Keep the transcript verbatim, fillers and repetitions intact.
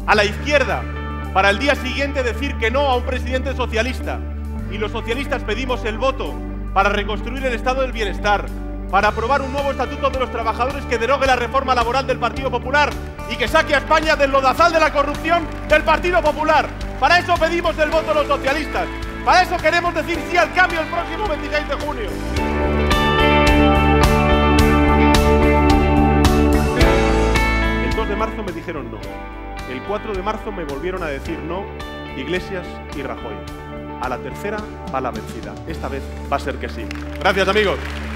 a la izquierda para el día siguiente decir que no a un presidente socialista. Y los socialistas pedimos el voto para reconstruir el estado del bienestar, para aprobar un nuevo estatuto de los trabajadores que derogue la reforma laboral del Partido Popular y que saque a España del lodazal de la corrupción del Partido Popular. Para eso pedimos el voto a los socialistas. Para eso queremos decir sí al cambio el próximo veintiséis de junio. El dos de marzo me dijeron no. El cuatro de marzo me volvieron a decir no Iglesias y Rajoy. A la tercera va la vencida. Esta vez va a ser que sí. Gracias, amigos.